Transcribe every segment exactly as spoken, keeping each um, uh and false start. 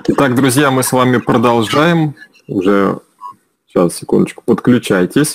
Итак, друзья, мы с вами продолжаем. Уже, сейчас, секундочку, подключайтесь.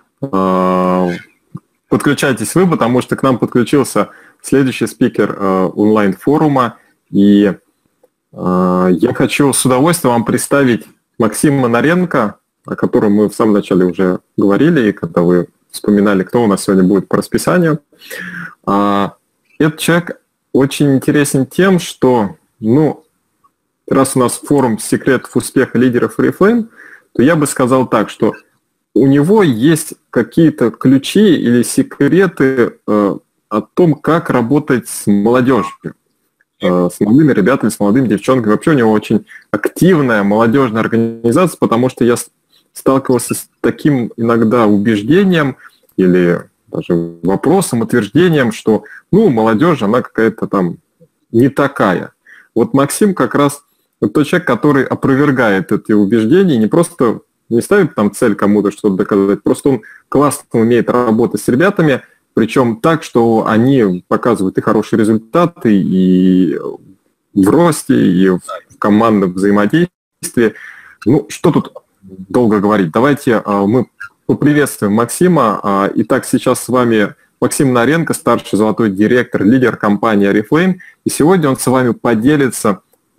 Подключайтесь вы, потому что к нам подключился следующий спикер онлайн-форума. И я хочу с удовольствием вам представить Максима Наренко, о котором мы в самом начале уже говорили, и когда вы вспоминали, кто у нас сегодня будет по расписанию. Этот человек очень интересен тем, что, ну, раз у нас форум секретов успеха лидеров Oriflame, то я бы сказал так, что у него есть какие-то ключи или секреты э, о том, как работать с молодежью, э, с молодыми ребятами, с молодыми девчонками. Вообще у него очень активная молодежная организация, потому что я сталкивался с таким иногда убеждением или даже вопросом, утверждением, что, ну, молодежь, она какая-то там не такая. Вот Максим как раз вот тот человек, который опровергает эти убеждения, не просто не ставит там цель кому-то что-то доказать, просто он классно умеет работать с ребятами, причем так, что они показывают и хорошие результаты, и в росте, и в командном взаимодействии. Ну, что тут долго говорить? Давайте мы поприветствуем Максима. Итак, сейчас с вами Максим Наренко, старший золотой директор, лидер компании Oriflame. И сегодня он с вами поделится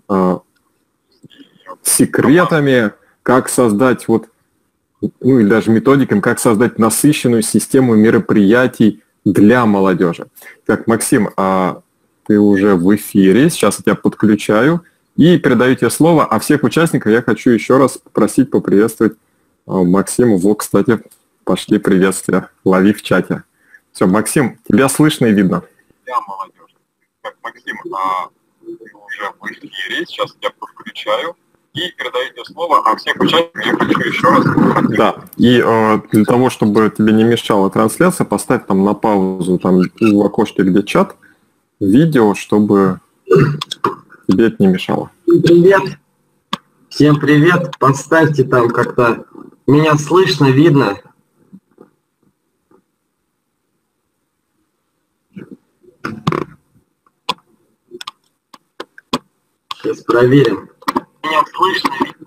секретами, как создать, вот, ну или даже методиками, как создать насыщенную систему мероприятий для молодежи. Так, Максим, а ты уже в эфире, сейчас я тебя подключаю и передаю тебе слово, а всех участников я хочу еще раз попросить поприветствовать Максиму. Вот, кстати, пошли приветствия, лови в чате. Все, Максим, тебя слышно и видно. Я молодежь. Так, Максим, а ты уже в эфире, сейчас я подключаю и передаю тебе слово, а всех участников я хочу еще раз. Да, и э, для того, чтобы тебе не мешала трансляция, поставь там на паузу, там в окошке, где чат, видео, чтобы тебе это не мешало. Привет, всем привет, поставьте там как-то, меня слышно, видно. Сейчас проверим. Меня слышно?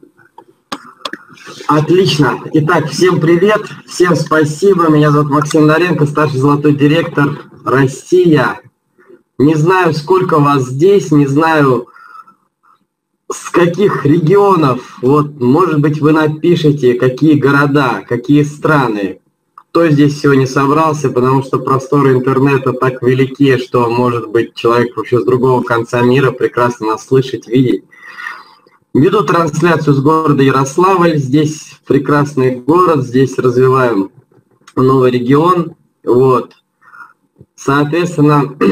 Отлично. Итак, всем привет, всем спасибо. Меня зовут Максим Наренко, старший золотой директор Россия. Не знаю, сколько вас здесь, не знаю, с каких регионов. Вот, может быть, вы напишите, какие города, какие страны. Кто здесь сегодня собрался, потому что просторы интернета так велики, что, может быть, человек вообще с другого конца мира прекрасно нас слышать, видеть. Веду трансляцию с города Ярославль. Здесь прекрасный город, здесь развиваем новый регион. Вот. Соответственно,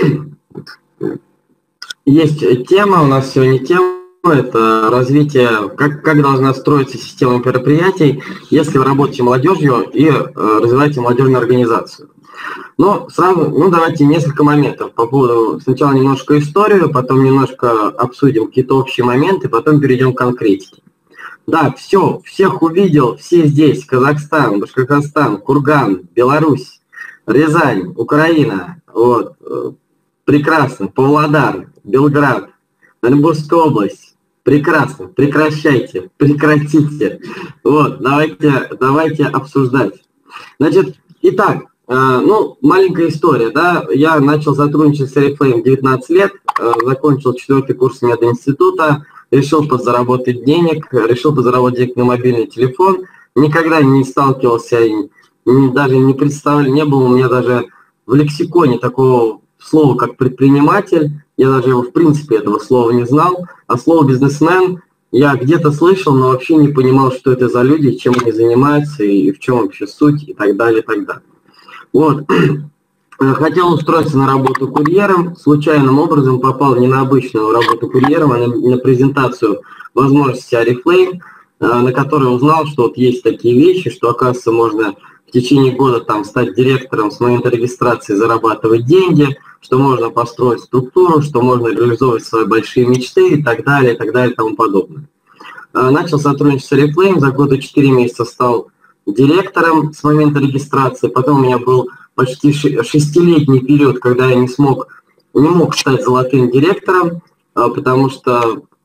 есть тема, у нас сегодня тема, это развитие, как, как должна строиться система мероприятий, если вы работаете молодежью и э, развиваете молодежную организацию. Но сразу, ну давайте несколько моментов по поводу, сначала немножко историю, потом немножко обсудим какие-то общие моменты, потом перейдем к конкретике. Да, все, всех увидел, все здесь, Казахстан, Башкортостан, Курган, Беларусь, Рязань, Украина, вот, прекрасно, Павлодар, Белград, Оренбургская область, прекрасно, прекращайте, прекратите, вот, давайте, давайте обсуждать. Значит, итак, ну, маленькая история, да, я начал сотрудничать с Oriflame в девятнадцать лет, закончил четвертый курс мединститута, решил подзаработать денег, решил подзаработать денег на мобильный телефон, никогда не сталкивался, даже не представлял, не было у меня даже в лексиконе такого слова, как предприниматель, я даже его в принципе этого слова не знал, а слово бизнесмен я где-то слышал, но вообще не понимал, что это за люди, чем они занимаются и в чем вообще суть и так далее, и так далее. Вот. Хотел устроиться на работу курьером, случайным образом попал не на обычную работу курьером, а на, на презентацию возможностей Oriflame, на которой узнал, что вот есть такие вещи, что, оказывается, можно в течение года там стать директором с момента регистрации, зарабатывать деньги, что можно построить структуру, что можно реализовывать свои большие мечты и так далее, и так далее, и тому подобное. Начал сотрудничать с Oriflame, за года четыре месяца стал директором с момента регистрации, потом у меня был почти шестилетний период, когда я не смог, не мог стать золотым директором, потому что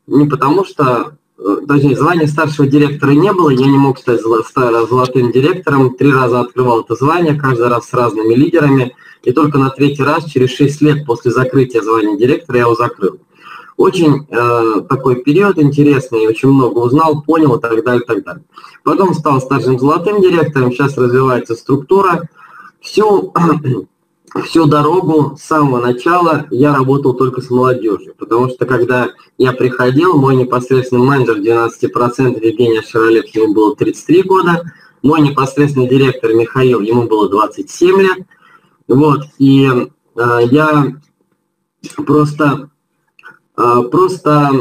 не потому что, точнее, звания старшего директора не было, я не мог стать золотым директором, три раза открывал это звание, каждый раз с разными лидерами, и только на третий раз, через шесть лет после закрытия звания директора, я его закрыл. Очень э, такой период интересный, очень много узнал, понял и так далее, и так далее. Потом стал старшим золотым директором, сейчас развивается структура. Всю, всю дорогу с самого начала я работал только с молодежью, потому что когда я приходил, мой непосредственный менеджер двенадцать процентов Евгений Шаролев, ему было тридцать три года, мой непосредственный директор Михаил, ему было двадцать семь лет. Вот, и э, я просто... Просто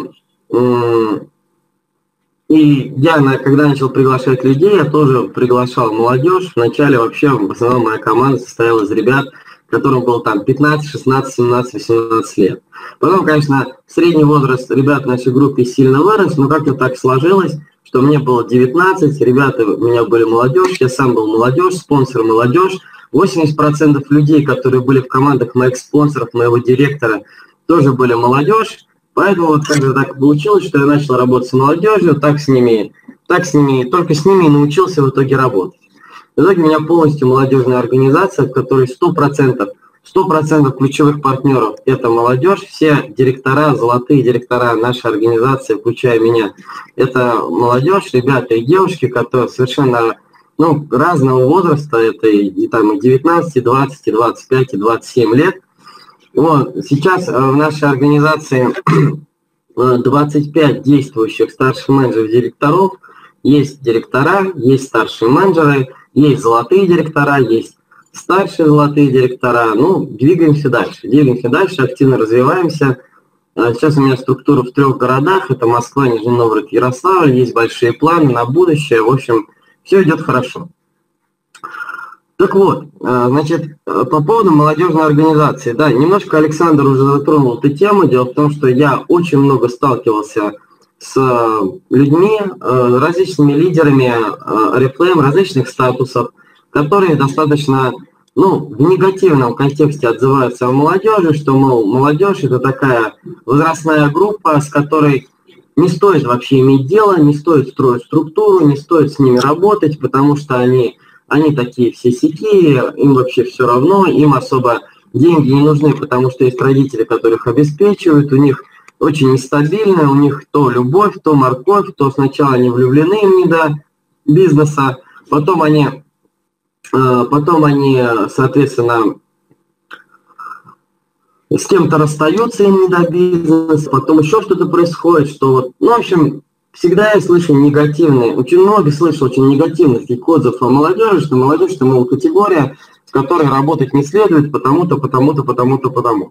и я, когда начал приглашать людей, я тоже приглашал молодежь. Вначале вообще в основном моя команда состояла из ребят, которым было там пятнадцать, шестнадцать, семнадцать, восемнадцать лет. Потом, конечно, средний возраст ребят в нашей группе сильно вырос, но как-то так сложилось, что мне было девятнадцать, ребята у меня были молодежь, я сам был молодежь, спонсор молодежь. восемьдесят процентов людей, которые были в командах моих спонсоров, моего директора, тоже были молодежь. Поэтому вот как-то так получилось, что я начал работать с молодежью, так с ними, так с ними, только с ними научился в итоге работать. В итоге у меня полностью молодежная организация, в которой сто процентов, сто процентов ключевых партнеров – это молодежь, все директора, золотые директора нашей организации, включая меня, это молодежь, ребята и девушки, которые совершенно ну, разного возраста, это и, и, там, и девятнадцать, и двадцать, и двадцать пять, и двадцать семь лет. Вот, сейчас в нашей организации двадцать пять действующих старших менеджеров директоров, есть директора, есть старшие менеджеры, есть золотые директора, есть старшие золотые директора. Ну, двигаемся дальше, двигаемся дальше, активно развиваемся. Сейчас у меня структура в трех городах, это Москва, Нижний Новгород, Ярославль, есть большие планы на будущее, в общем, все идет хорошо. Так вот, значит, по поводу молодежной организации. Да, немножко Александр уже затронул эту тему. Дело в том, что я очень много сталкивался с людьми, различными лидерами Oriflame, различных статусов, которые достаточно, ну, в негативном контексте отзываются о молодежи, что, мол, молодежь – это такая возрастная группа, с которой не стоит вообще иметь дело, не стоит строить структуру, не стоит с ними работать, потому что они... Они такие все сякие, им вообще все равно, им особо деньги не нужны, потому что есть родители, которых обеспечивают, у них очень нестабильно, у них то любовь, то морковь, то сначала они влюблены им не до бизнеса, потом они, потом они, соответственно, с кем-то расстаются, им не до бизнеса, потом еще что-то происходит, что вот, ну, в общем... Всегда я слышу негативные, очень много слышу очень негативных таких отзывов о молодежи, что молодежь – это, мол, категория, с которой работать не следует, потому-то, потому-то, потому-то, потому.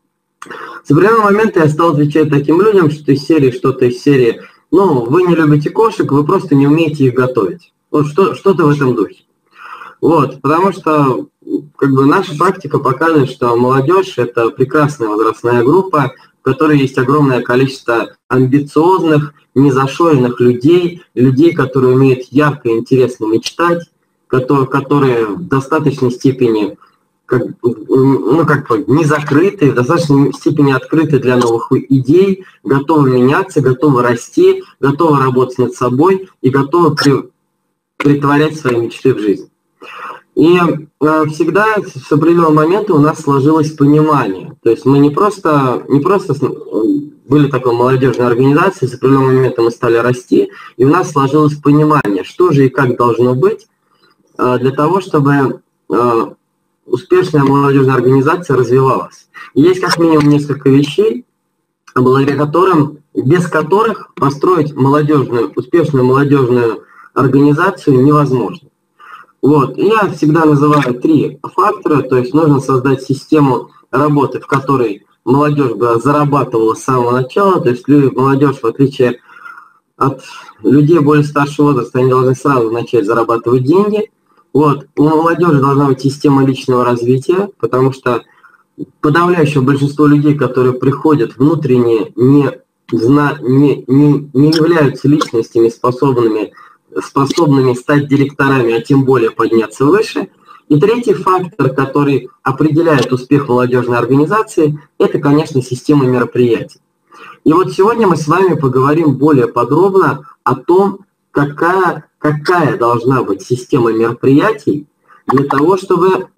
С определенного момента я стал отвечать таким людям, что из серии, что-то из серии, ну, вы не любите кошек, вы просто не умеете их готовить. Вот что, что-то в этом духе. Вот, потому что, как бы, наша практика показывает, что молодежь – это прекрасная возрастная группа, в которой есть огромное количество амбициозных, незашоренных людей, людей, которые умеют ярко и интересно мечтать, которые, которые в достаточной степени, как, ну, как бы, не закрыты, в достаточной степени открыты для новых идей, готовы меняться, готовы расти, готовы работать над собой и готовы при, притворять свои мечты в жизнь. И э, всегда с определенного момента у нас сложилось понимание. То есть мы не просто, не просто были такой молодежной организацией, с определенного момента мы стали расти, и у нас сложилось понимание, что же и как должно быть э, для того, чтобы э, успешная молодежная организация развивалась. И есть как минимум несколько вещей, благодаря которым, без которых построить молодежную, успешную молодежную организацию невозможно. Вот. И я всегда называю три фактора, то есть нужно создать систему работы, в которой молодежь бы зарабатывала с самого начала, то есть молодежь, в отличие от людей более старшего возраста, они должны сразу начать зарабатывать деньги. Вот. У молодежи должна быть система личного развития, потому что подавляющее большинство людей, которые приходят внутренне, не, не, не, не являются личностями, способными способными стать директорами, а тем более подняться выше. И третий фактор, который определяет успех молодежной организации, это, конечно, система мероприятий. И вот сегодня мы с вами поговорим более подробно о том, какая, какая должна быть система мероприятий для того, чтобы,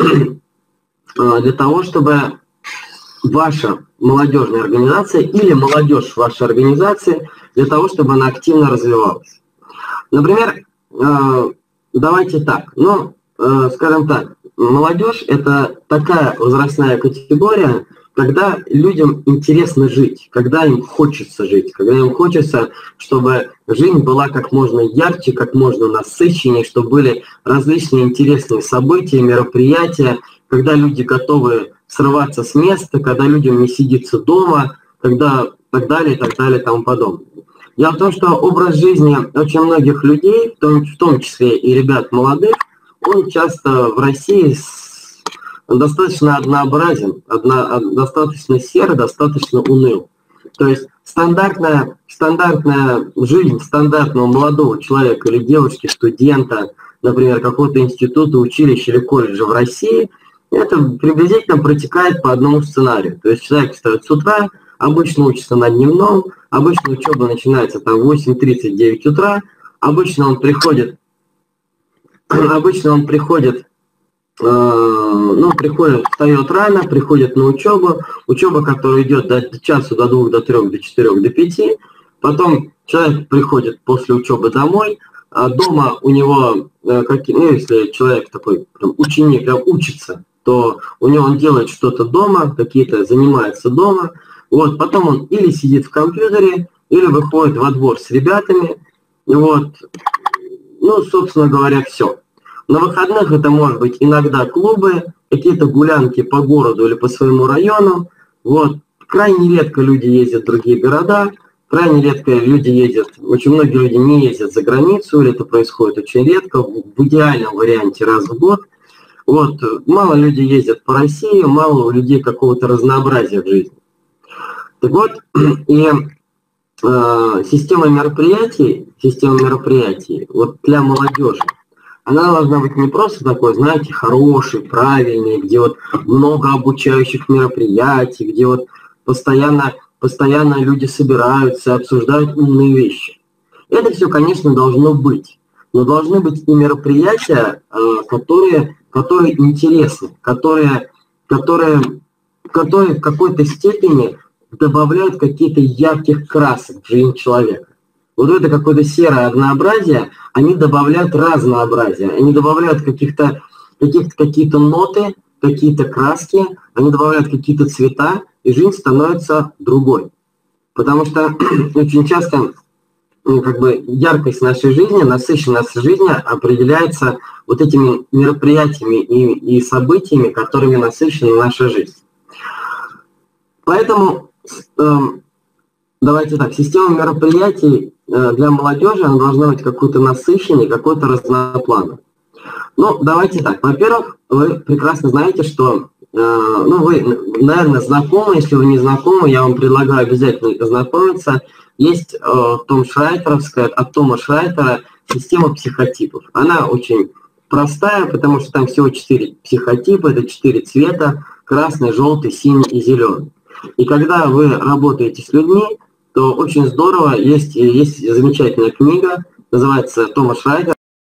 для того, чтобы ваша молодежная организация или молодежь вашей организации, для того, чтобы она активно развивалась. Например, давайте так, ну, скажем так, молодежь – это такая возрастная категория, когда людям интересно жить, когда им хочется жить, когда им хочется, чтобы жизнь была как можно ярче, как можно насыщеннее, чтобы были различные интересные события, мероприятия, когда люди готовы срываться с места, когда людям не сидится дома, когда так далее, так далее, и тому подобное. Дело в том, что образ жизни очень многих людей, в том, в том числе и ребят молодых, он часто в России достаточно однообразен, одно, достаточно серый, достаточно уныл. То есть стандартная, стандартная жизнь стандартного молодого человека или девушки, студента, например, какого-то института, училища или колледжа в России, это приблизительно протекает по одному сценарию. То есть человек встает с утра, обычно учится на дневном, обычно учеба начинается там в восемь тридцать девять утра, обычно он приходит, обычно он приходит, э, ну, приходит, встает рано, приходит на учебу, учеба, которая идет до часу, до двух, до трех, до четырех, до пяти, потом человек приходит после учебы домой, а дома у него, э, как, ну, если человек такой прям, ученик, прям учится, то у него он делает что-то дома, какие-то занимается дома, вот, потом он или сидит в компьютере, или выходит во двор с ребятами, вот, ну, собственно говоря, все. На выходных это может быть иногда клубы, какие-то гулянки по городу или по своему району, вот, крайне редко люди ездят в другие города, крайне редко люди ездят, очень многие люди не ездят за границу, или это происходит очень редко, в идеальном варианте раз в год. Вот, мало людей ездят по России, мало у людей какого-то разнообразия в жизни. Так вот, и э, система мероприятий, система мероприятий вот для молодежи, она должна быть не просто такой, знаете, хорошей, правильной, где вот много обучающих мероприятий, где вот постоянно, постоянно люди собираются, обсуждают умные вещи. Это все, конечно, должно быть. Но должны быть и мероприятия, э, которые... которые интересны, которые, которые, которые в какой-то степени добавляют какие-то ярких красок в жизнь человека. Вот это какое-то серое однообразие, они добавляют разнообразие, они добавляют каких-то, каких-то, какие-то ноты, какие-то краски, они добавляют какие-то цвета, и жизнь становится другой. Потому что очень часто ну, как бы яркость нашей жизни, насыщенность жизни определяется вот этими мероприятиями и, и событиями, которыми насыщена наша жизнь. Поэтому э, давайте так, система мероприятий э, для молодежи, она должна быть какой-то насыщенной, какой-то разноплановой. Ну, давайте так, во-первых, вы прекрасно знаете, что, э, ну, вы, наверное, знакомы, если вы не знакомы, я вам предлагаю обязательно ознакомиться. Есть э, Том Шрайтеровская, от Тома Шрайтера система психотипов. Она очень простая, потому что там всего четыре психотипа, это четыре цвета, красный, желтый, синий и зеленый. И когда вы работаете с людьми, то очень здорово, есть, есть замечательная книга, называется Тома Шрайтера,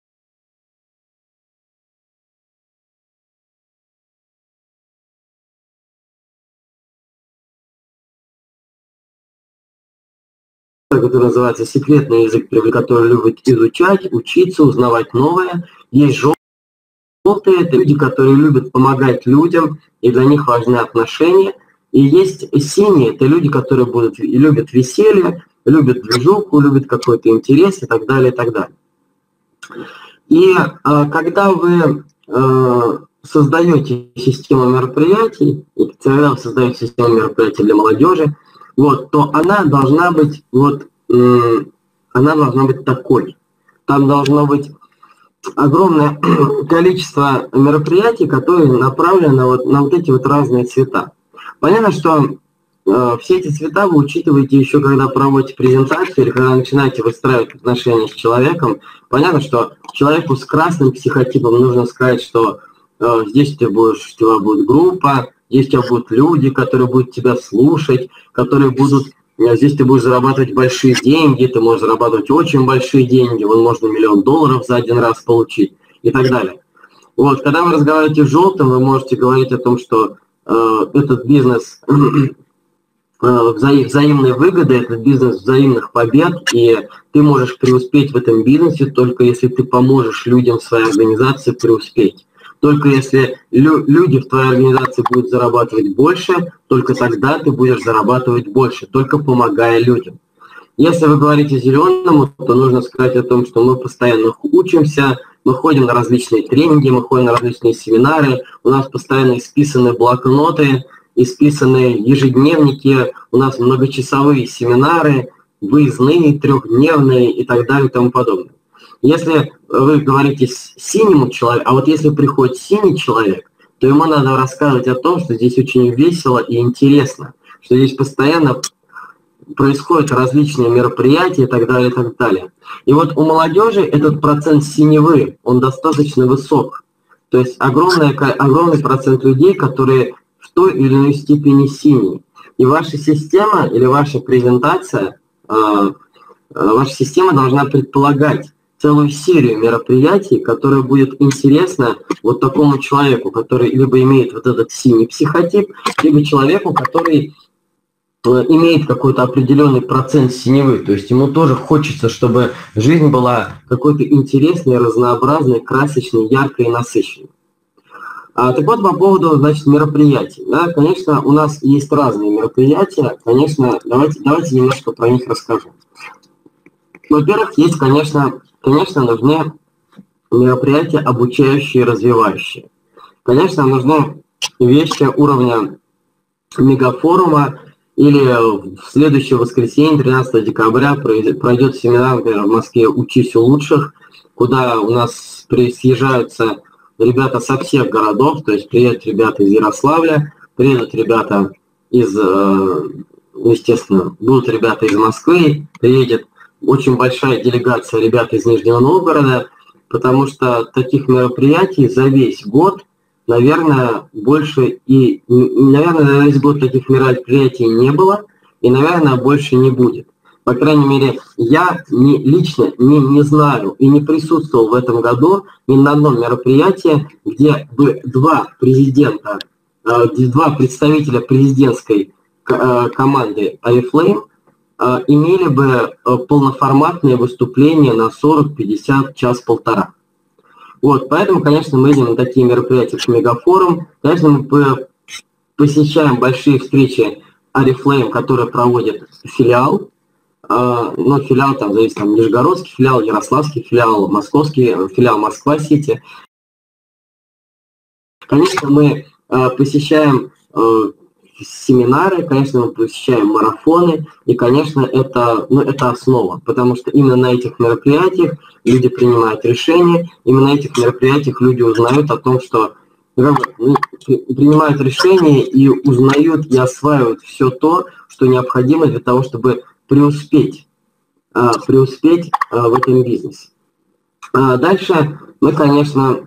который называется «Секретный язык, который любит изучать, учиться, узнавать новое». Есть желтые, это люди, которые любят помогать людям, и для них важны отношения. И есть синие, это люди, которые будут, любят веселье, любят движуху, любят какой-то интерес и так далее, и так далее. И а, когда вы а, создаете систему мероприятий, и когда вы создаете систему мероприятий для молодежи, вот, то она должна быть, вот, она должна быть такой. Там должно быть огромное количество мероприятий, которые направлены вот на вот эти вот разные цвета. Понятно, что э, все эти цвета вы учитываете еще, когда проводите презентацию или когда начинаете выстраивать отношения с человеком. Понятно, что человеку с красным психотипом нужно сказать, что э, здесь ты будешь, у тебя будет группа, здесь у тебя будут люди, которые будут тебя слушать, которые будут здесь ты будешь зарабатывать большие деньги, ты можешь зарабатывать очень большие деньги, вон можно миллион долларов за один раз получить и так далее. Вот, когда вы разговариваете в желтом, вы можете говорить о том, что э, этот бизнес э, вза- взаимной выгоды, этот бизнес взаимных побед, и ты можешь преуспеть в этом бизнесе только если ты поможешь людям в своей организации преуспеть. Только если лю- люди в твоей организации будут зарабатывать больше, только тогда ты будешь зарабатывать больше, только помогая людям. Если вы говорите зеленому, то нужно сказать о том, что мы постоянно учимся, мы ходим на различные тренинги, мы ходим на различные семинары, у нас постоянно исписаны блокноты, исписаны ежедневники, у нас многочасовые семинары, выездные, трехдневные и так далее и тому подобное. Если вы говорите синему человеку, а вот если приходит синий человек, то ему надо рассказывать о том, что здесь очень весело и интересно, что здесь постоянно происходят различные мероприятия и так далее, и так далее. И вот у молодежи этот процент синевы, он достаточно высок. То есть огромный, огромный процент людей, которые в той или иной степени синие. И ваша система или ваша презентация, э, ваша система должна предполагать целую серию мероприятий, которые будет интересно вот такому человеку, который либо имеет вот этот синий психотип, либо человеку, который имеет какой-то определенный процент синевы, то есть ему тоже хочется, чтобы жизнь была какой-то интересной, разнообразной, красочной, яркой и насыщенной. А, так вот, по поводу, значит, мероприятий. Да, конечно, у нас есть разные мероприятия, конечно, давайте, давайте немножко про них расскажу. Во-первых, есть, конечно, конечно, нужны мероприятия обучающие и развивающие. Конечно, нужны вещи уровня мегафорума, или в следующее воскресенье, тринадцатого декабря, пройдет семинар, например, в Москве «Учись у лучших», куда у нас съезжаются ребята со всех городов, то есть приедут ребята из Ярославля, приедут ребята из, естественно, будут ребята из Москвы, приедет очень большая делегация ребят из Нижнего Новгорода, потому что таких мероприятий за весь год, наверное, больше и, наверное, за весь год таких мероприятий не было, и, наверное, больше не будет. По крайней мере, я не, лично не, не знаю и не присутствовал в этом году ни на одном мероприятии, где бы два президента, два представителя президентской команды Oriflame имели бы полноформатные выступления на сорок, пятьдесят, час-полтора. Вот, поэтому, конечно, мы идем на такие мероприятия, как Мегафорум. Конечно, мы посещаем большие встречи Oriflame, которые проводит филиал. Но филиал там зависит, там, Нижегородский филиал, Ярославский филиал, Московский филиал Москва-Сити. Конечно, мы посещаем семинары, конечно, мы посещаем марафоны, и, конечно, это, ну, это основа, потому что именно на этих мероприятиях люди принимают решения, именно на этих мероприятиях люди узнают о том, что принимают решения и узнают и осваивают все то, что необходимо для того, чтобы преуспеть, преуспеть в этом бизнесе. Дальше мы, конечно,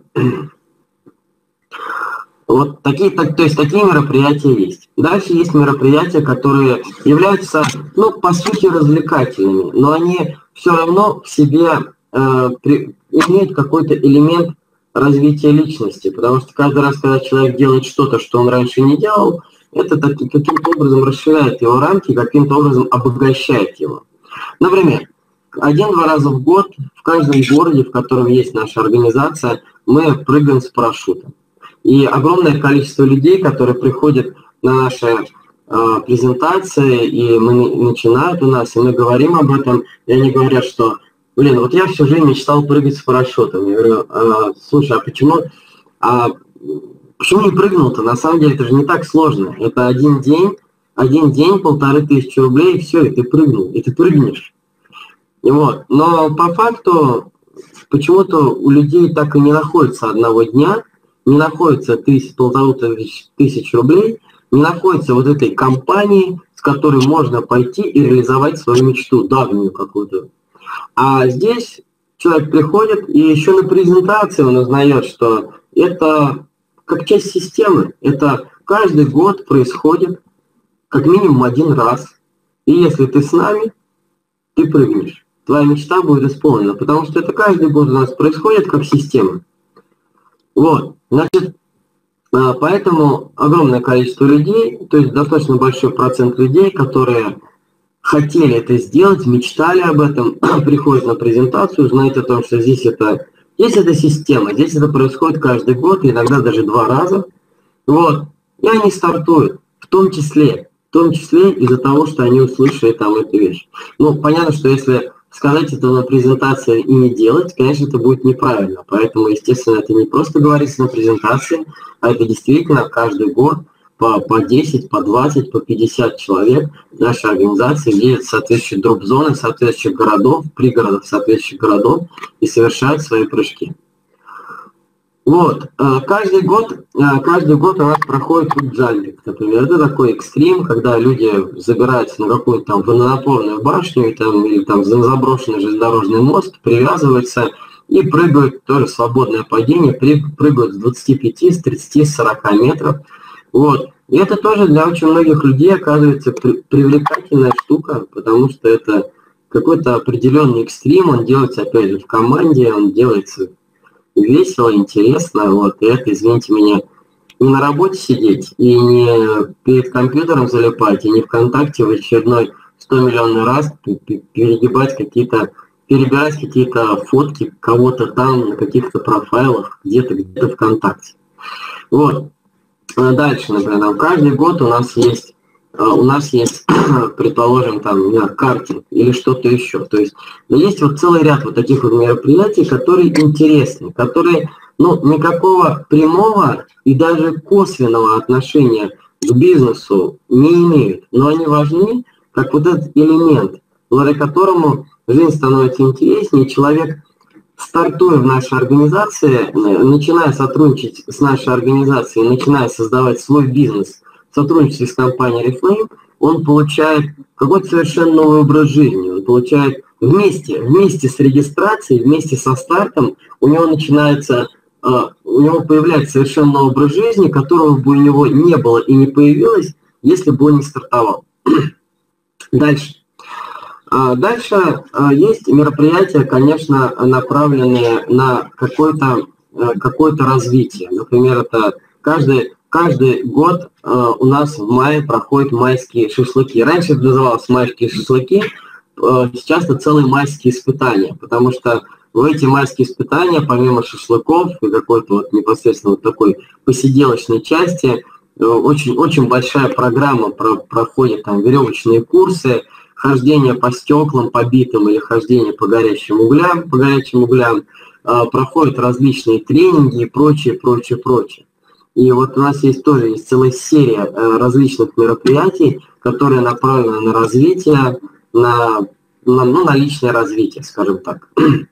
вот такие, так, то есть такие мероприятия есть. Дальше есть мероприятия, которые являются, ну, по сути, развлекательными, но они все равно в себе э, при, имеют какой-то элемент развития личности, потому что каждый раз, когда человек делает что-то, что он раньше не делал, это так, каким-то образом расширяет его рамки, каким-то образом обогащает его. Например, один-два раза в год в каждом городе, в котором есть наша организация, мы прыгаем с парашютом. И огромное количество людей, которые приходят на наши э, презентации, и мы начинают у нас, и мы говорим об этом, и они говорят, что, блин, вот я всю жизнь мечтал прыгать с парашютом. Я говорю, а, слушай, а почему, а почему не прыгнул-то? На самом деле это же не так сложно. Это один день, один день, полторы тысячи рублей, и все, и ты прыгнул, и ты прыгнешь. И вот. Но по факту почему-то у людей так и не находится одного дня, не находится тысяч, полторы тысяч рублей, не находится вот этой компании, с которой можно пойти и реализовать свою мечту, давнюю какую-то. А здесь человек приходит, и еще на презентации он узнает, что это как часть системы. Это каждый год происходит как минимум один раз. И если ты с нами, ты прыгнешь. Твоя мечта будет исполнена, потому что это каждый год у нас происходит как система. Вот, значит, поэтому огромное количество людей, то есть достаточно большой процент людей, которые хотели это сделать, мечтали об этом, приходят на презентацию, знают о том, что здесь это, здесь это система, здесь это происходит каждый год, иногда даже два раза. Вот, и они стартуют, в том числе, в том числе из-за того, что они услышали там эту вещь. Ну, понятно, что если сказать это на презентации и не делать, конечно, это будет неправильно. Поэтому, естественно, это не просто говорится на презентации, а это действительно каждый год по, по десять, по двадцать, по пятьдесят человек нашей организации едет в соответствующие дроп-зоны, в соответствующих городов, пригородов соответствующих городов и совершают свои прыжки. Вот, каждый год, каждый год у нас проходит джампинг, например, это такой экстрим, когда люди забираются на какую-то там водонапорную башню там, или там на заброшенный железнодорожный мост, привязываются и прыгают, тоже свободное падение, прыгают с двадцати пяти, с тридцати, с сорока метров. Вот, и это тоже для очень многих людей оказывается привлекательная штука, потому что это какой-то определенный экстрим, он делается, опять же, в команде, он делается весело, интересно, вот, и это, извините меня, не на работе сидеть, и не перед компьютером залипать, и не ВКонтакте в очередной сто миллионный раз перегибать какие-то, перебирать какие-то фотки кого-то там на каких-то профайлах, где-то, где-то ВКонтакте. Вот. Дальше, например, каждый год у нас есть у нас есть, предположим, там, картинг или что-то еще. То есть есть вот целый ряд вот таких вот мероприятий, которые интересны, которые, ну, никакого прямого и даже косвенного отношения к бизнесу не имеют, но они важны как вот этот элемент, благодаря которому жизнь становится интереснее, человек, стартуя в нашей организации, начиная сотрудничать с нашей организацией, начиная создавать свой бизнес, в сотрудничестве с компанией Oriflame, он получает какой-то совершенно новый образ жизни. Он получает вместе, вместе с регистрацией, вместе со стартом, у него начинается, у него появляется совершенно новый образ жизни, которого бы у него не было и не появилось, если бы он не стартовал. Дальше. Дальше есть мероприятия, конечно, направленные на какое-то какое-то развитие. Например, это каждый, каждый год у нас в мае проходят майские шашлыки. Раньше это называлось майские шашлыки, сейчас это целые майские испытания, потому что в эти майские испытания, помимо шашлыков и какой-то вот непосредственно вот такой посиделочной части, очень, очень большая программа про, проходит, там веревочные курсы, хождение по стеклам побитым или хождение по горячим углям, по горячим углям, проходят различные тренинги и прочее, прочее, прочее. И вот у нас есть тоже есть целая серия различных мероприятий, которые направлены на развитие, на, на, ну, на личное развитие, скажем так.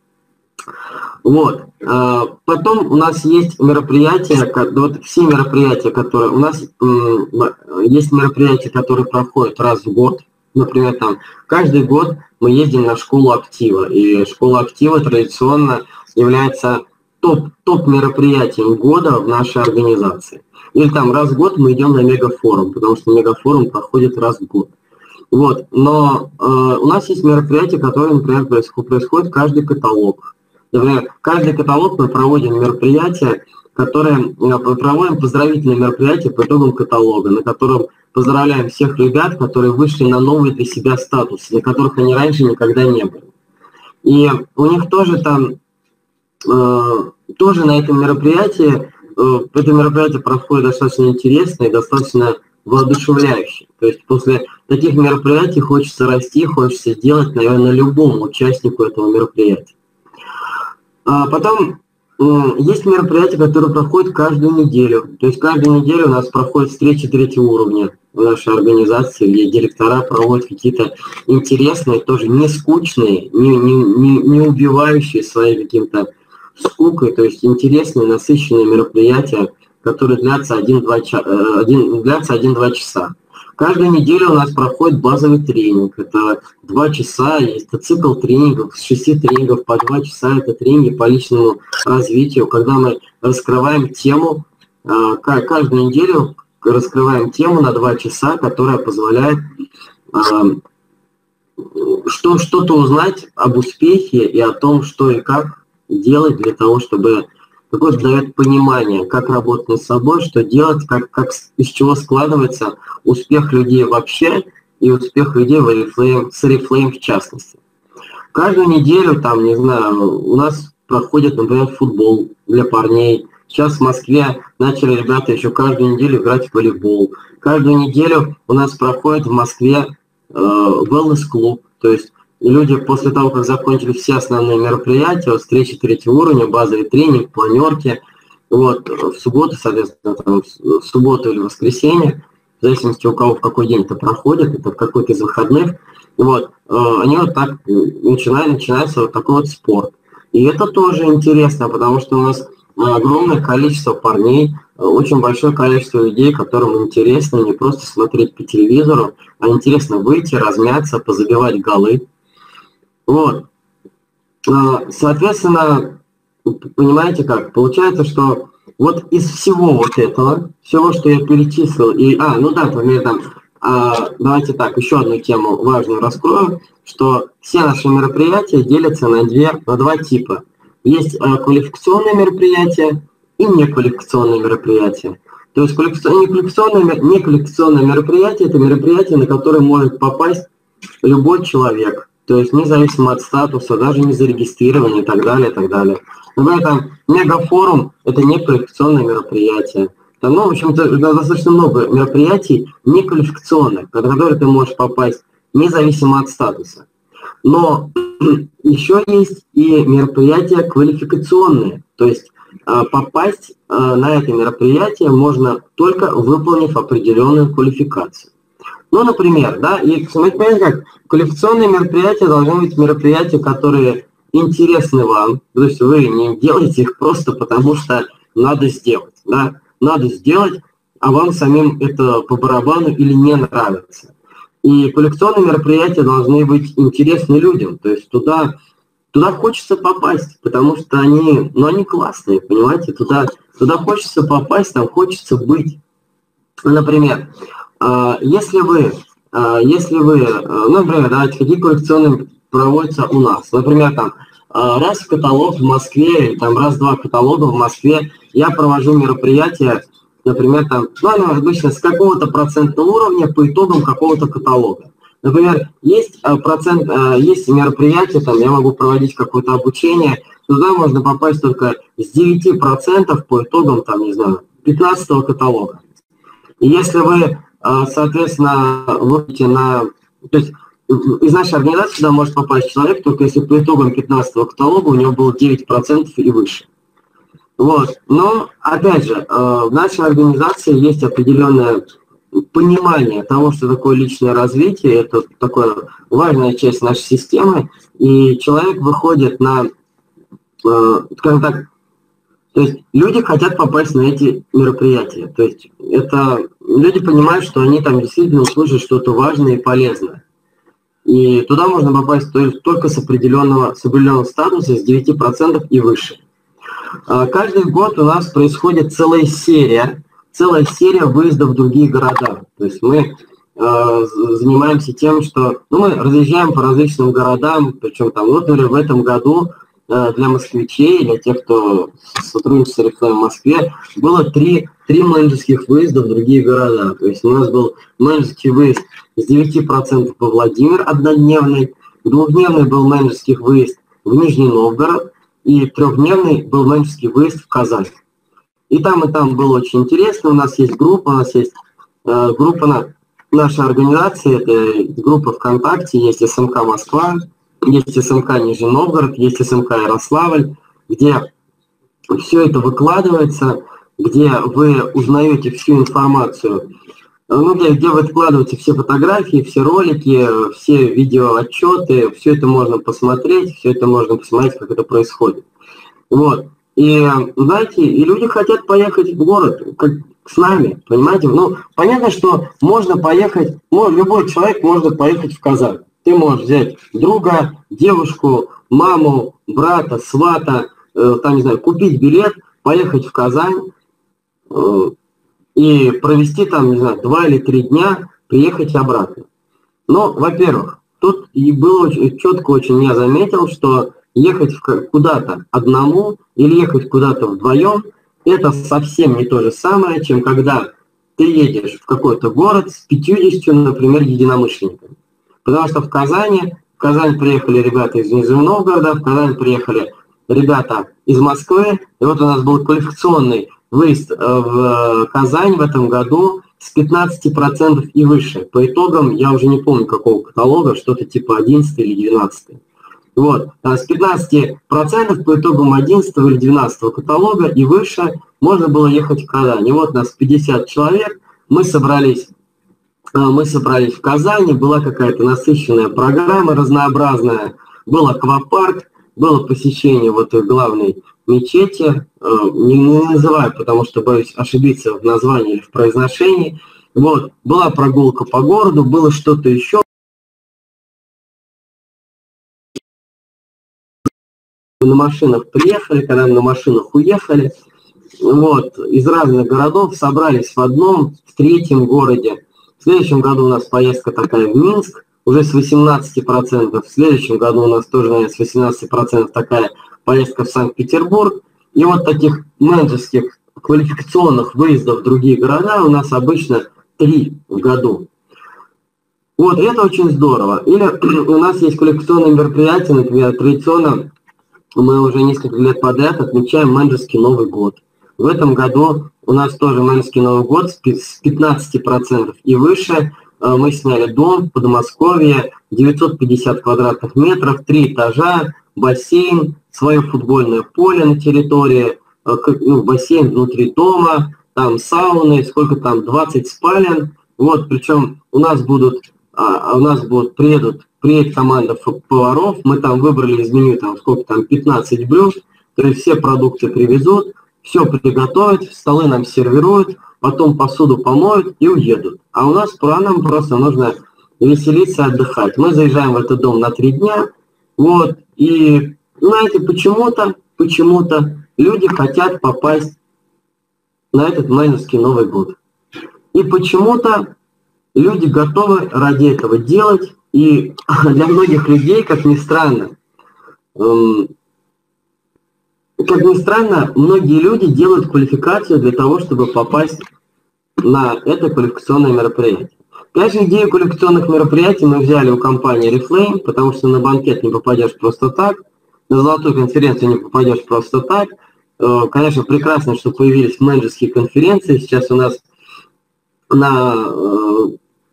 Вот. Потом у нас есть мероприятия, вот все мероприятия, которые у нас есть мероприятия, которые проходят раз в год. Например, там каждый год мы ездим на школу актива, и школа актива традиционно является топ, топ мероприятием года в нашей организации. Или там раз в год мы идем на мегафорум, потому что мегафорум проходит раз в год. Вот. Но э, у нас есть мероприятия, которые, например, происходят, происходит каждый каталог. Например, каждый каталог мы проводим мероприятия, которые мы проводим поздравительные мероприятия по итогам каталога, на котором поздравляем всех ребят, которые вышли на новый для себя статус, на которых они раньше никогда не были. И у них тоже там, э, тоже на этом мероприятии, э, это мероприятие проходит достаточно интересно и достаточно воодушевляюще. То есть после таких мероприятий хочется расти, хочется делать, наверное, любому участнику этого мероприятия. А потом есть мероприятия, которые проходят каждую неделю. То есть каждую неделю у нас проходят встречи третьего уровня в нашей организации, где директора проводят какие-то интересные, тоже не скучные, не, не, не, не убивающие своей каким-то скукой, то есть интересные, насыщенные мероприятия, которые длятся один-два часа. Каждую неделю у нас проходит базовый тренинг. Это два часа, есть цикл тренингов, с шести тренингов по два часа. Это тренинги по личному развитию, когда мы раскрываем тему, каждую неделю раскрываем тему на два часа, которая позволяет что, что-то узнать об успехе и о том, что и как делать для того, чтобы какое-то дает понимание, как работать над собой, что делать, как, как, из чего складывается успех людей вообще и успех людей в Oriflame, с Oriflame в частности. Каждую неделю, там, не знаю, у нас проходит, например, футбол для парней. Сейчас в Москве начали ребята еще каждую неделю играть в волейбол. Каждую неделю у нас проходит в Москве э, wellness-клуб. То есть люди после того, как закончили все основные мероприятия, встречи третьего уровня, базовый тренинг, планерки, вот, в субботу, соответственно, там, в субботу или воскресенье, в зависимости у кого в какой день это проходит, это в какой-то из выходных, вот, э, они вот так начинают, начинается вот такой вот спорт. И это тоже интересно, потому что у нас огромное количество парней, очень большое количество людей, которым интересно не просто смотреть по телевизору, а интересно выйти, размяться, позабивать голы. Вот. Соответственно, понимаете как? Получается, что вот из всего вот этого, всего, что я перечислил, и, а, ну да, например, там, а, давайте так, еще одну тему важную раскрою, что все наши мероприятия делятся на, две, на два типа. Есть а, квалификационные мероприятия и неквалификационные мероприятия. То есть неквалификационные, неквалификационные мероприятия – это мероприятия, на которые может попасть любой человек. То есть независимо от статуса, даже не зарегистрирован и так далее, и так далее. Например, там мегафорум – это неквалификационное мероприятие. Там, ну, в общем-то, достаточно много мероприятий неквалификационных, на которые ты можешь попасть независимо от статуса. Но еще есть и мероприятия квалификационные. То есть попасть на это мероприятие можно только выполнив определенную квалификацию. Ну, например, да, и смотрите, как квалификационные мероприятия должны быть мероприятия, которые интересны вам. То есть вы не делаете их просто потому, что надо сделать. Да? Надо сделать, а вам самим это по барабану или не нравится. И квалификационные мероприятия должны быть интересны людям. То есть туда, туда хочется попасть, потому что они, ну, они классные, понимаете? Туда, туда хочется попасть, там хочется быть. Например, если вы, если вы, ну, например, давайте, какие квалификационные проводятся у нас. Например, там, раз в каталог в Москве, или там раз-два каталога в Москве я провожу мероприятия, например, там, ну, обычно с какого-то процентного уровня по итогам какого-то каталога. Например, есть процент, есть мероприятия, там, я могу проводить какое-то обучение, туда можно попасть только с девяти процентов по итогам, там, не знаю, пятнадцатого каталога. И если вы, соответственно, выйдете на... То есть из нашей организации туда может попасть человек, только если по итогам пятнадцатого каталога у него было девять процентов и выше. Вот. Но, опять же, в нашей организации есть определенное понимание того, что такое личное развитие, это такая важная часть нашей системы, и человек выходит на, скажем так, то есть люди хотят попасть на эти мероприятия. То есть это люди понимают, что они там действительно услышат что-то важное и полезное. И туда можно попасть только с определенного, с определенного статуса, с девяти процентов и выше. Каждый год у нас происходит целая серия, целая серия выездов в другие города. То есть мы э, занимаемся тем, что ну, мы разъезжаем по различным городам, причем там, вот, например, в этом году э, для москвичей, для тех, кто сотрудничает с Oriflame в Москве, было три, три менеджерских выезда в другие города. То есть у нас был менеджерский выезд с девяти процентов во Владимир однодневный, двухдневный был менеджерский выезд в Нижний Новгород, и трехдневный был менеджерский выезд в Казань. И там, и там было очень интересно. У нас есть группа, у нас есть э, группа на нашей организации, это группа ВКонтакте, есть СМК Москва, есть СМК Нижний Новгород, есть СМК Ярославль, где все это выкладывается, где вы узнаете всю информацию, ну, где, где вы выкладываете все фотографии, все ролики, все видеоотчеты, все это можно посмотреть, все это можно посмотреть, как это происходит. Вот. И, знаете, и люди хотят поехать в город, как с нами, понимаете? Ну, понятно, что можно поехать, ну, любой человек может поехать в Казань. Ты можешь взять друга, девушку, маму, брата, свата, э, там, не знаю, купить билет, поехать в Казань, э, и провести там, не знаю, два или три дня, приехать обратно. Но, во-первых, тут и было очень, четко очень я заметил, что ехать куда-то одному или ехать куда-то вдвоем, это совсем не то же самое, чем когда ты едешь в какой-то город с пятьюдесятью, например, единомышленниками. Потому что в Казани, в Казань приехали ребята из Нижнего Новгорода, в Казань приехали ребята из Москвы, и вот у нас был квалификационный выезд в Казань в этом году с пятнадцати процентов и выше. По итогам, я уже не помню какого каталога, что-то типа одиннадцатый или двенадцатый. Вот, а с пятнадцати процентов по итогам одиннадцатого или двенадцатого каталога и выше можно было ехать в Казань. И вот нас пятьдесят человек, мы собрались, мы собрались в Казани, была какая-то насыщенная программа, разнообразная, был аквапарк, было посещение вот их главной мечети, не, не называю, потому что боюсь ошибиться в названии или в произношении. Вот, была прогулка по городу, было что-то еще. На машинах приехали, когда на машинах уехали, вот, из разных городов собрались в одном, в третьем городе. В следующем году у нас поездка такая в Минск, уже с восемнадцати процентов. В следующем году у нас тоже, наверное, с восемнадцати процентов такая поездка в Санкт-Петербург. И вот таких менеджерских квалификационных выездов в другие города у нас обычно три в году. Вот, это очень здорово. Или у нас есть квалификационные мероприятия, например, традиционно мы уже несколько лет подряд отмечаем менеджерский Новый год. В этом году у нас тоже менеджерский Новый год с пятнадцати процентов и выше. Мы сняли дом в Подмосковье, девятьсот пятьдесят квадратных метров, три этажа, бассейн, свое футбольное поле на территории, ну, бассейн внутри дома, там сауны, сколько там, двадцать спален. Вот, причем у нас будут, а, у нас будут, приедут, приедет команда поваров, мы там выбрали из меню, там сколько там, пятнадцать блюд, то есть все продукты привезут, все приготовят, столы нам сервируют, потом посуду помоют и уедут. А у нас про нам просто нужно веселиться, отдыхать. Мы заезжаем в этот дом на три дня, вот, и, знаете, почему-то, почему-то люди хотят попасть на этот менеджерский Новый год. И почему-то люди готовы ради этого делать, и для многих людей, как ни странно, эм, как ни странно, многие люди делают квалификацию для того, чтобы попасть на это квалификационное мероприятие. Конечно, идею квалификационных мероприятий мы взяли у компании Reflame, потому что на банкет не попадешь просто так, на золотую конференцию не попадешь просто так. Конечно, прекрасно, что появились менеджерские конференции. Сейчас у нас на,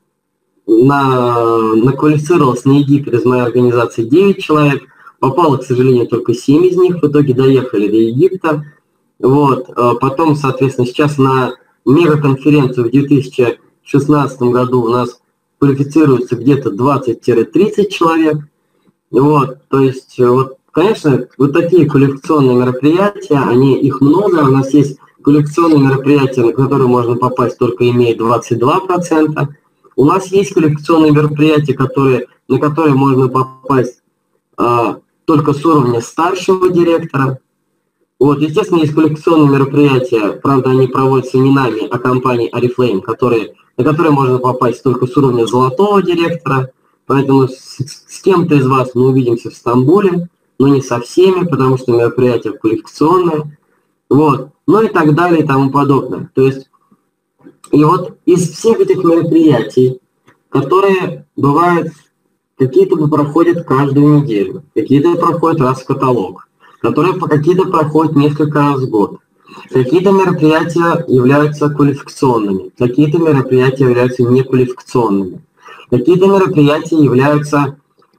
на, наквалифицировалось на Египет из моей организации девять человек. Попало, к сожалению, только семь из них. В итоге доехали до Египта. Вот. Потом, соответственно, сейчас на мегаконференцию в две тысячи шестнадцатом году у нас квалифицируется где-то двадцать-тридцать человек. Вот. То есть, вот, конечно, вот такие квалификационные мероприятия, они, их много. У нас есть квалификационные мероприятия, на которые можно попасть, только имея двадцать два процента. У нас есть квалификационные мероприятия, которые, на которые можно попасть а, только с уровня старшего директора. Вот, естественно, есть квалификационные мероприятия, правда, они проводятся не нами, а компанией Oriflame, которые, на которые можно попасть только с уровня золотого директора. Поэтому с, с кем-то из вас мы увидимся в Стамбуле, но не со всеми, потому что мероприятие квалификационное. Вот, ну и так далее и тому подобное. То есть, и вот из всех этих мероприятий, которые бывают, какие-то проходят каждую неделю, какие-то проходят раз в каталог, которые по какие-то проходят несколько раз в год. Какие-то мероприятия являются квалификационными, какие-то мероприятия являются неквалификационными. Какие-то мероприятия являются,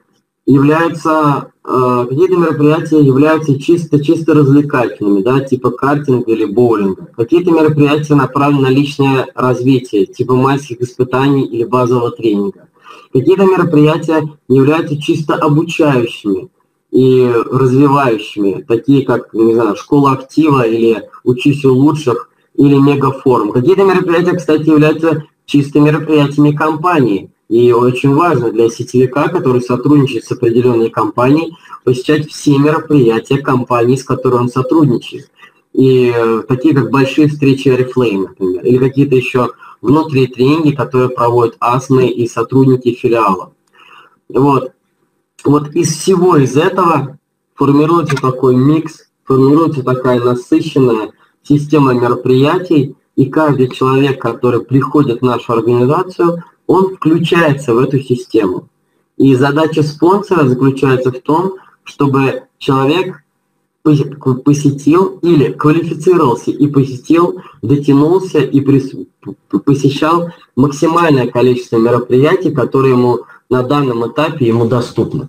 являются э, какие-то мероприятия являются чисто-чисто развлекательными, да, типа картинга или боулинга. Какие-то мероприятия направлены на личное развитие, типа майских испытаний или базового тренинга. Какие-то мероприятия являются чисто обучающими и развивающими, такие как, не знаю, школа актива или учись у лучших или мегафорум. Какие-то мероприятия, кстати, являются чисто мероприятиями компании. И очень важно для сетевика, который сотрудничает с определенной компанией, посещать все мероприятия компании, с которой он сотрудничает. И такие как большие встречи Oriflame, например, или какие-то еще внутри тренинги, которые проводят АСМы и сотрудники филиалов. Вот. Вот из всего из этого формируется такой микс, формируется такая насыщенная система мероприятий, и каждый человек, который приходит в нашу организацию, он включается в эту систему. И задача спонсора заключается в том, чтобы человек посетил или квалифицировался и посетил, дотянулся и посещал максимальное количество мероприятий, которые ему на данном этапе ему доступны.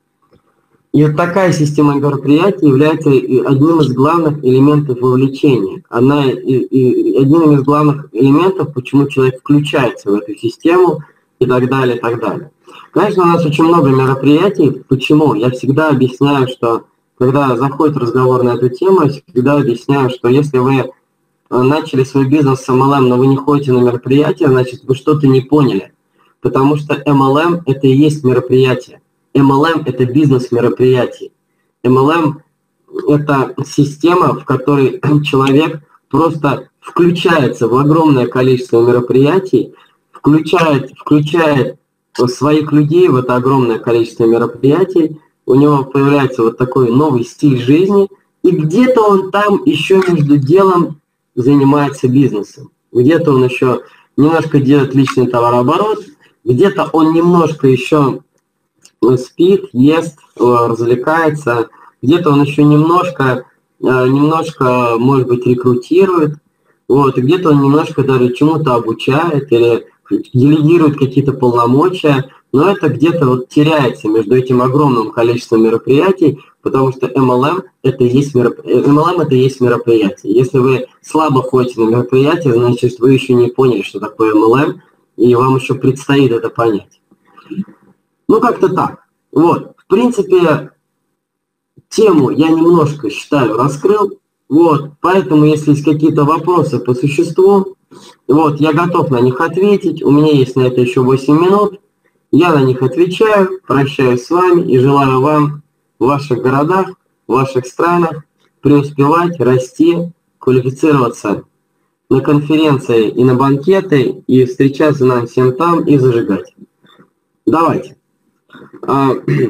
И такая система мероприятий является одним из главных элементов вовлечения. Она, и, и, одним из главных элементов, почему человек включается в эту систему и так далее, и так далее. Конечно, у нас очень много мероприятий. Почему? Я всегда объясняю, что когда заходит разговор на эту тему, я всегда объясняю, что если вы начали свой бизнес с эм эл эм, но вы не ходите на мероприятия, значит, вы что-то не поняли. Потому что эм эл эм – это и есть мероприятие. эм эл эм – это бизнес мероприятий. эм эл эм – это система, в которой человек просто включается в огромное количество мероприятий, включает, включает своих людей в это огромное количество мероприятий, у него появляется вот такой новый стиль жизни, и где-то он там еще между делом занимается бизнесом. Где-то он еще немножко делает личный товарооборот, где-то он немножко еще спит, ест, развлекается, где-то он еще немножко, немножко, может быть, рекрутирует, вот, и где-то он немножко даже чему-то обучает или делегирует какие-то полномочия, но это где-то вот теряется между этим огромным количеством мероприятий, потому что эм эл эм это и есть мероприятие. эм эл эм это и есть мероприятие. Если вы слабо ходите на мероприятие, значит, вы еще не поняли, что такое эм эл эм, и вам еще предстоит это понять. Ну, как-то так. Вот. В принципе, тему я немножко, считаю, раскрыл. Вот. Поэтому, если есть какие-то вопросы по существу, вот, я готов на них ответить. У меня есть на это еще восемь минут. Я на них отвечаю, прощаюсь с вами и желаю вам в ваших городах, в ваших странах преуспевать, расти, квалифицироваться на конференции и на банкеты, и встречаться нам всем там и зажигать. Давайте. А,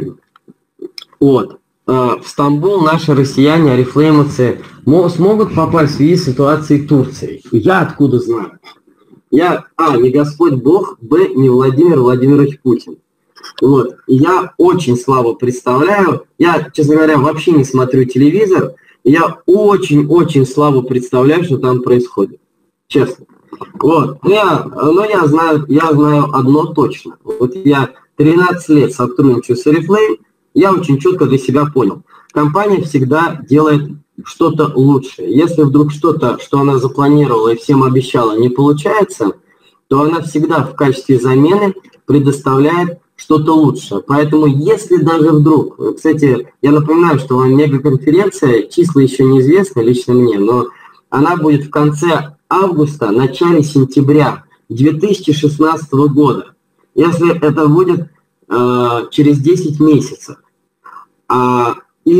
вот. А, в Стамбул наши россияне, орифлеймовцы, смогут попасть в связи с ситуацией Турции. Я откуда знаю? Я, а, не Господь Бог, б, не Владимир Владимирович Путин. Вот. Я очень слабо представляю, я, честно говоря, вообще не смотрю телевизор, я очень-очень слабо представляю, что там происходит. Честно. Вот. Но я, но я знаю, я знаю одно точно. Вот я тринадцать лет сотрудничаю с Oriflame, я очень четко для себя понял. Компания всегда делает что-то лучшее. Если вдруг что-то, что она запланировала и всем обещала, не получается, то она всегда в качестве замены предоставляет что-то лучшее. Поэтому если даже вдруг, кстати, я напоминаю, что вам мегаконференция, числа еще неизвестны лично мне, но она будет в конце августа, начале сентября две тысячи шестнадцатого года. Если это будет э, через десять месяцев. А, и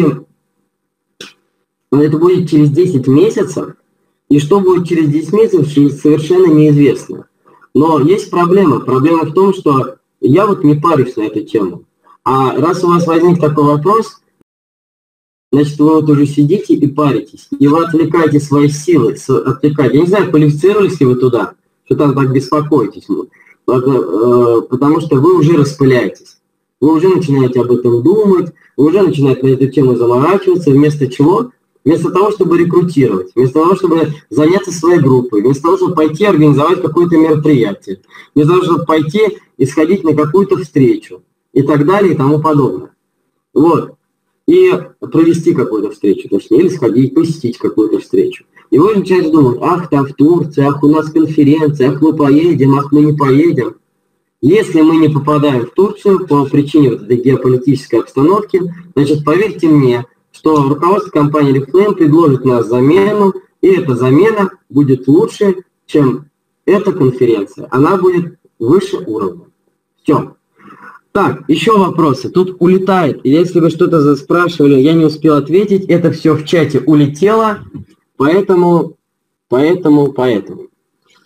это будет через десять месяцев, и что будет через десять месяцев, совершенно неизвестно. Но есть проблема. Проблема в том, что я вот не парюсь на эту тему. А раз у вас возник такой вопрос, значит, вы вот уже сидите и паритесь, и вы отвлекаете свои силы, отвлекаете. Я не знаю, квалифицировались ли вы туда, что там так беспокоитесь, потому что вы уже распыляетесь. Вы уже начинаете об этом думать, вы уже начинаете на эту тему заморачиваться, вместо чего? Вместо того, чтобы рекрутировать, вместо того, чтобы заняться своей группой, вместо того, чтобы пойти организовать какое-то мероприятие, вместо того, чтобы пойти и сходить на какую-то встречу и так далее и тому подобное. Вот. И провести какую-то встречу, точнее, или сходить, посетить какую-то встречу. И вы начинаете думать, ах, там в Турции, ах, у нас конференция, ах, мы поедем, ах, мы не поедем. Если мы не попадаем в Турцию по причине вот этой геополитической обстановки, значит, поверьте мне, что руководство компании Oriflame предложит нас замену, и эта замена будет лучше, чем эта конференция. Она будет выше уровня. Все. Так, еще вопросы. Тут улетает. Если вы что-то спрашивали, я не успел ответить. Это все в чате улетело. Поэтому, поэтому, поэтому.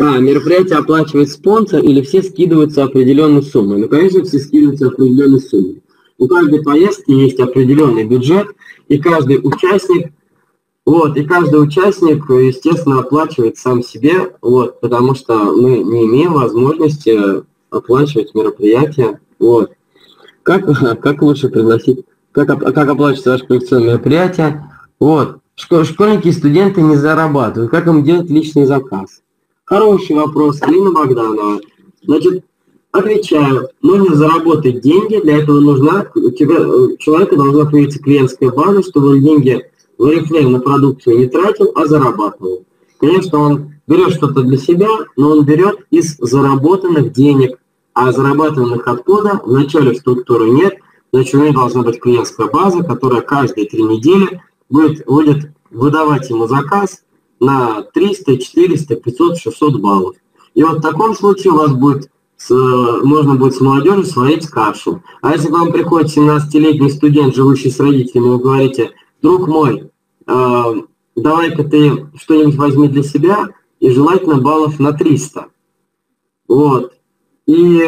А, мероприятие оплачивает спонсор или все скидываются определенной суммой? Ну, конечно, все скидываются определенной суммой. У каждой поездки есть определенный бюджет, и каждый участник, вот, и каждый участник, естественно, оплачивает сам себе, вот, потому что мы не имеем возможности оплачивать мероприятия, вот. Как, как лучше пригласить, как, как оплачивать ваше коллекционное мероприятие? Вот, школьники и студенты не зарабатывают, как им делать личный заказ? Хороший вопрос, Алина Богданова. Значит, отвечаю, нужно заработать деньги, для этого нужна, у тебя, у человека должна появиться клиентская база, чтобы он деньги в Oriflame на продукцию не тратил, а зарабатывал. Конечно, он берет что-то для себя, но он берет из заработанных денег, а зарабатываемых откуда в начале структуры нет, значит, у него должна быть клиентская база, которая каждые три недели будет, будет выдавать ему заказ на триста, четыреста, пятьсот, шестьсот баллов. И вот в таком случае у вас будет, с, можно будет с молодежью сварить кашу. А если к вам приходит семнадцатилетний студент, живущий с родителями, вы говорите: друг мой, э, давай-ка ты что-нибудь возьми для себя, и желательно баллов на триста. Вот. И,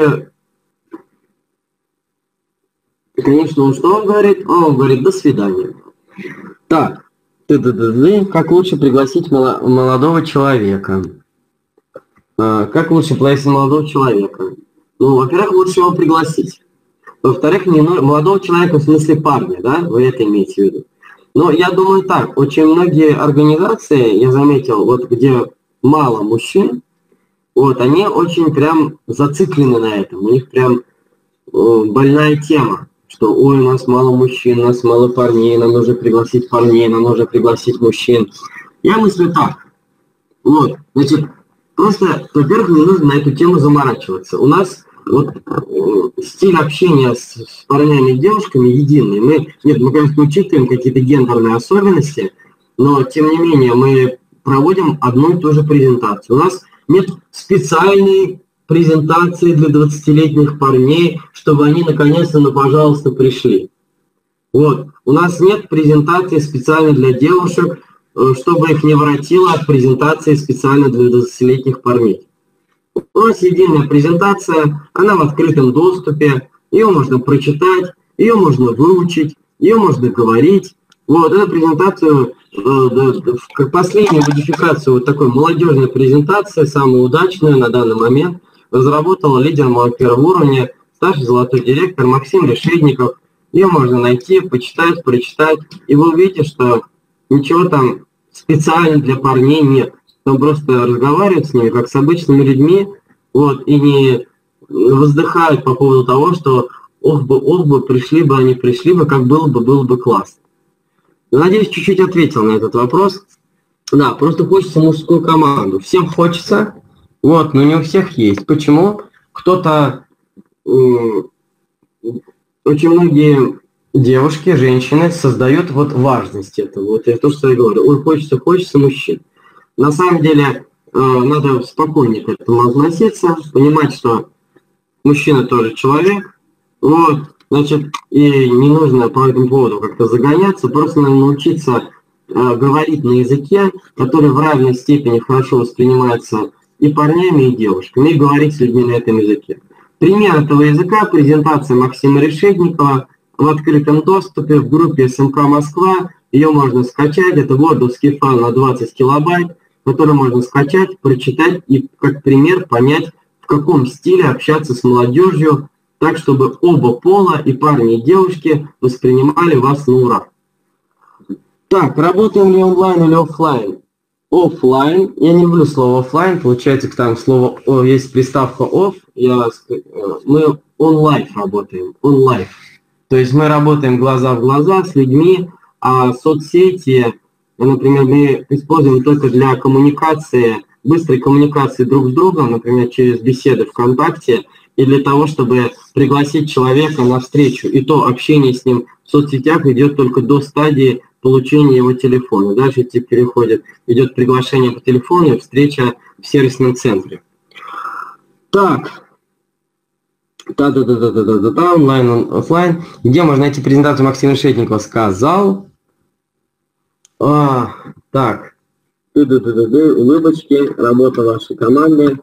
конечно, он что он говорит? Он говорит: до свидания. Так. Как лучше пригласить молодого человека? Как лучше пригласить молодого человека? Ну, во-первых, лучше его пригласить. Во-вторых, не молодого человека в смысле парня, да? Вы это имеете в виду? Но я думаю так, очень многие организации, я заметил, вот где мало мужчин, вот, они очень прям зациклены на этом. У них прям больная тема. Что ой, у нас мало мужчин, у нас мало парней, нам нужно пригласить парней, нам нужно пригласить мужчин. Я мыслю так. Вот, значит, просто, во-первых, не нужно на эту тему заморачиваться. У нас вот стиль общения с, с парнями и девушками единый. Мы, нет, мы, конечно, учитываем какие-то гендерные особенности, но, тем не менее, мы проводим одну и ту же презентацию. У нас нет специальной презентации для двадцатилетних парней, чтобы они наконец-то, ну, пожалуйста, пришли. Вот. У нас нет презентации специально для девушек, чтобы их не воротило от презентации специально для двадцатилетних парней. У нас единая презентация, она в открытом доступе, ее можно прочитать, ее можно выучить, ее можно говорить. Вот, эту презентацию, как последнюю модификацию вот такой молодежной презентации, самая удачная на данный момент, разработала лидер моего первого уровня, старший золотой директор Максим Решетников. Ее можно найти, почитать, прочитать, и вы увидите, что ничего там специально для парней нет. Там просто разговаривают с ними, как с обычными людьми, вот, и не воздыхают по поводу того, что ох бы, ох бы, пришли бы они, пришли бы, как было бы, было бы классно. Надеюсь, чуть-чуть ответил на этот вопрос. Да, просто хочется мужскую команду. Всем хочется. Вот, но не у всех есть. Почему? Кто-то, э, очень многие девушки, женщины создают вот важность этого. Вот это то, что я говорю. Ой, хочется, хочется мужчин. На самом деле, э, надо спокойнее к этому относиться, понимать, что мужчина тоже человек. Вот, значит, и не нужно по этому поводу как-то загоняться, просто надо научиться э, говорить на языке, который в равной степени хорошо воспринимается и парнями, и девушками, и говорить с людьми на этом языке. Пример этого языка — презентация Максима Решетникова в открытом доступе в группе эс эм ка Москва. Ее можно скачать, это вордовский файл на двадцать килобайт, который можно скачать, прочитать и как пример понять, в каком стиле общаться с молодежью, так, чтобы оба пола, и парни, и девушки, воспринимали вас на ура. Так, работаем ли онлайн или офлайн? Офлайн. Я не люблю слово офлайн, получается, там слово, о, есть приставка off, я, мы онлайн работаем, онлайн. То есть мы работаем глаза в глаза с людьми, а соцсети, например, мы используем только для коммуникации, быстрой коммуникации друг с другом, например, через беседы ВКонтакте, и для того, чтобы пригласить человека на встречу. И то общение с ним в соцсетях идет только до стадии получения его телефона. Дальше переходит, идет приглашение по телефону и встреча в сервисном центре. Так. Да-да-да-да-да-да-да, онлайн, офлайн. Где можно найти презентацию Максима Решетникова? Сказал. А, так. Ты-ды-ды-ды-ды, улыбочки, работа вашей команды.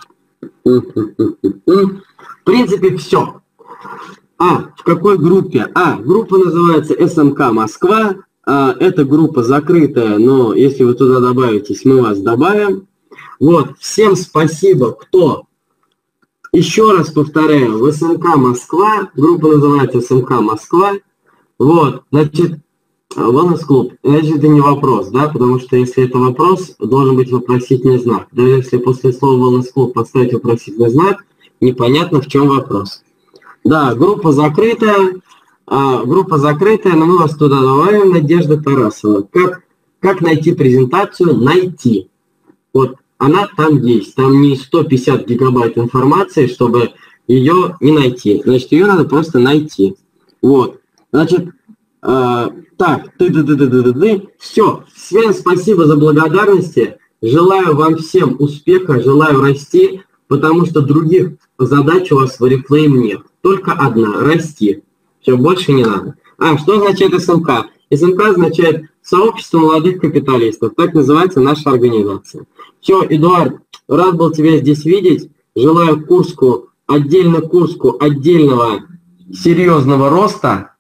В принципе, все. А, в какой группе? А, группа называется эс эм ка Москва. А, эта группа закрытая, но если вы туда добавитесь, мы вас добавим. Вот, всем спасибо, кто... Еще раз повторяю, в эс эм ка Москва, группа называется эс эм ка Москва. Вот, значит, wellness клуб, значит, это не вопрос, да, потому что если это вопрос, должен быть вопросительный знак. Даже если после слова wellness клуб поставить вопросительный знак, непонятно, в чем вопрос. Да, группа закрытая, а, группа закрытая, но мы вас туда добавим, Надежда Тарасова. Как, как найти презентацию? Найти. Вот, она там есть, там не сто пятьдесят гигабайт информации, чтобы ее не найти. Значит, ее надо просто найти. Вот, значит, э, так, ты-ты-ты-ты-ты-ты, все. Всем спасибо за благодарности. Желаю вам всем успеха, желаю расти, потому что других задач у вас в Oriflame нет. Только одна – расти. Все, больше не надо. А, что означает эс эм ка? эс эм ка означает сообщество молодых капиталистов. Так называется наша организация. Все, Эдуард, рад был тебя здесь видеть. Желаю Курску, отдельно Курску, отдельного серьезного роста.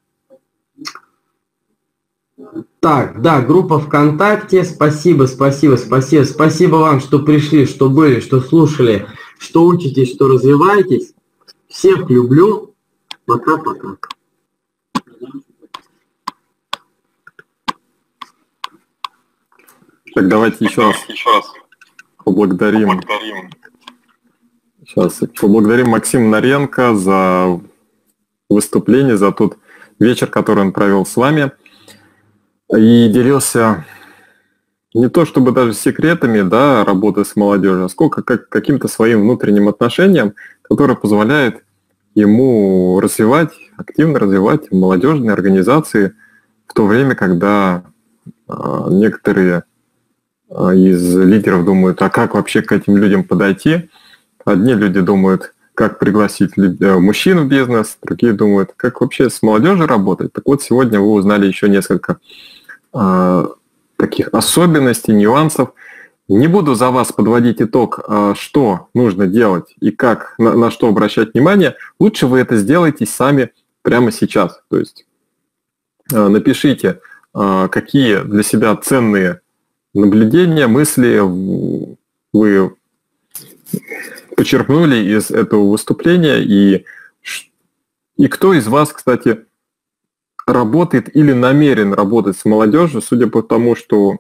Так, да, группа ВКонтакте. Спасибо, спасибо, спасибо. Спасибо вам, что пришли, что были, что слушали, что учитесь, что развиваетесь. Всех люблю. Пока-пока. Так, давайте еще раз, еще раз поблагодарим. поблагодарим. Сейчас поблагодарим Максима Наренко за выступление, за тот вечер, который он провел с вами. И делился не то чтобы даже секретами, да, работы с молодежью, а сколько как, каким-то своим внутренним отношением, которое позволяет ему развивать, активно развивать молодежные организации в то время, когда а, некоторые а, из лидеров думают, а как вообще к этим людям подойти. Одни люди думают, как пригласить мужчин в бизнес, другие думают, как вообще с молодежью работать. Так вот, сегодня вы узнали еще несколько а, таких особенностей, нюансов. Не буду за вас подводить итог, что нужно делать и как, на, на что обращать внимание. Лучше вы это сделаете сами прямо сейчас. То есть напишите, какие для себя ценные наблюдения, мысли вы почерпнули из этого выступления, и, и кто из вас, кстати, работает или намерен работать с молодежью, судя по тому, что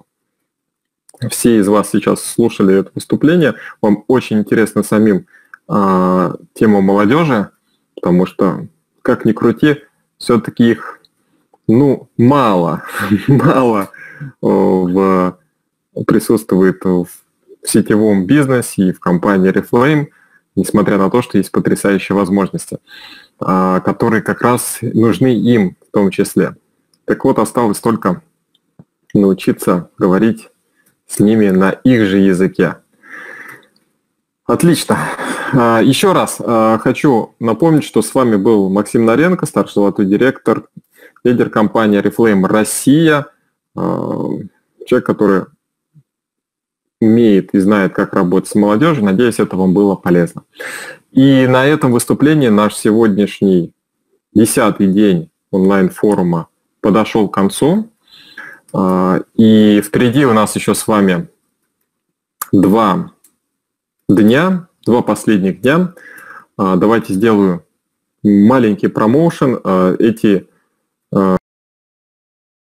все из вас сейчас слушали это выступление, вам очень интересно самим а, тема молодежи, потому что, как ни крути, все-таки их, ну, мало, мало в, присутствует в сетевом бизнесе и в компании Oriflame, несмотря на то, что есть потрясающие возможности, а, которые как раз нужны им в том числе. Так вот, осталось только научиться говорить с ними на их же языке. Отлично. Еще раз хочу напомнить, что с вами был Максим Наренко, старший золотой директор, лидер компании Oriflame Россия, человек, который умеет и знает, как работать с молодежью. Надеюсь, это вам было полезно. И на этом выступлении наш сегодняшний десятый день онлайн-форума подошел к концу. И впереди у нас еще с вами два дня, два последних дня. Давайте сделаю маленький промоушен. Эти